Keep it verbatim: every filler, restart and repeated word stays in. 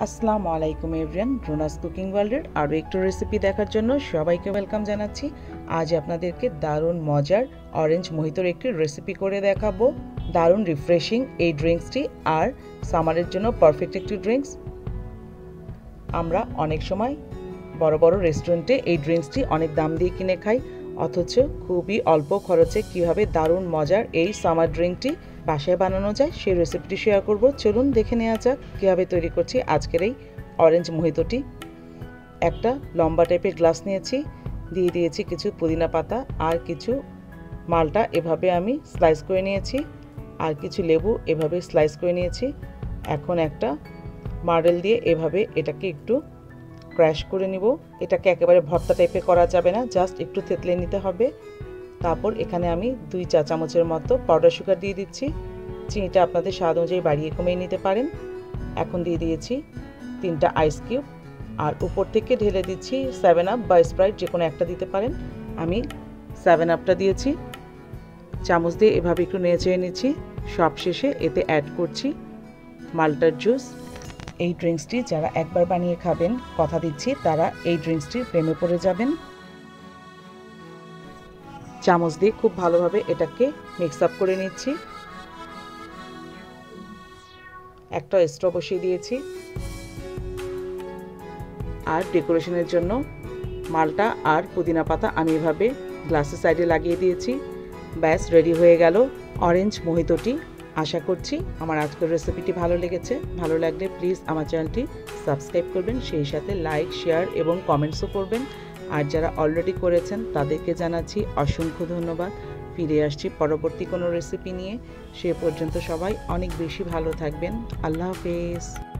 আসসালামু আলাইকুম everyone, Runa's cooking ওয়ার্ল্ডের আরও একটু রেসিপি দেখার জন্য সবাইকে ওয়েলকাম জানাচ্ছি। আজ আপনাদেরকে দারুণ মজার অরেঞ্জ মোহিতোর একটি রেসিপি করে দেখাবো। দারুণ রিফ্রেশিং এই ড্রিঙ্কসটি আর সামারের জন্য পারফেক্ট একটি ড্রিঙ্কস। আমরা অনেক সময় বড় বড় রেস্টুরেন্টে এই ড্রিঙ্কসটি অনেক দাম দিয়ে কিনে খাই, অথচ খুবই অল্প খরচে কীভাবে দারুণ মজার এই সামার ড্রিঙ্কটি বাসায় বানানো যায় সেই রেসিপিটি শেয়ার করব। চলুন দেখে নেওয়া যাক কীভাবে তৈরি করছি আজকের এই অরেঞ্জ মোহিতোটি। একটা লম্বা টাইপের গ্লাস নিয়েছি, দিয়ে দিয়েছি কিছু পুদিনা পাতা আর কিছু মালটা এভাবে আমি স্লাইস করে নিয়েছি, আর কিছু লেবু এভাবে স্লাইস করে নিয়েছি। এখন একটা মার্বেল দিয়ে এভাবে এটাকে একটু ক্র্যাশ করে নিব। এটাকে একেবারে ভর্তা টাইপের করা যাবে না, জাস্ট একটু থেতলে নিতে হবে। তারপর এখানে আমি দুই চা চামচের মতো পাউডার সুগার দিয়ে দিচ্ছি। চিনিটা আপনাদের স্বাদ অনুযায়ী বাড়িয়ে কমিয়ে নিতে পারেন। এখন দিয়ে দিয়েছি তিনটা আইস কিউব, আর উপর থেকে ঢেলে দিচ্ছি সেভেন আপ বা স্প্রাইট, যে কোনো একটা দিতে পারেন। আমি সেভেন আপটা দিয়েছি। চামচ দিয়ে এভাবে একটু নেড়ে চেড়ে নিচ্ছি। সব শেষে এতে অ্যাড করছি মাল্টার জুস। এই ড্রিঙ্কসটি যারা একবার বানিয়ে খাবেন, কথা দিচ্ছি তারা এই ড্রিঙ্কসটির প্রেমে পড়ে যাবেন। চামচ দিয়ে খুব ভালোভাবে এটাকে মিক্স আপ করে নিচ্ছি। একটা স্ট্র বসিয়ে দিয়েছি, আর ডেকোরেশনের জন্য মালটা আর পুদিনা পাতা আমি এভাবে গ্লাসের সাইডে লাগিয়ে দিয়েছি। ব্যাস রেডি হয়ে গেল অরেঞ্জ মোহিতোটি। আশা করছি আমার আজকের রেসিপিটি ভালো লেগেছে। ভালো লাগলে প্লিজ আমার চ্যানেলটি সাবস্ক্রাইব করবেন, সেই সাথে লাইক, শেয়ার এবং কমেন্টসও করবেন। আর যারা অলরেডি করেছেন তাদেরকে জানাচ্ছি অসংখ্য ধন্যবাদ। ফিরে আসছি পরবর্তী কোনো রেসিপি নিয়ে। সে পর্যন্ত সবাই অনেক বেশি ভালো থাকবেন। আল্লাহ হাফেজ।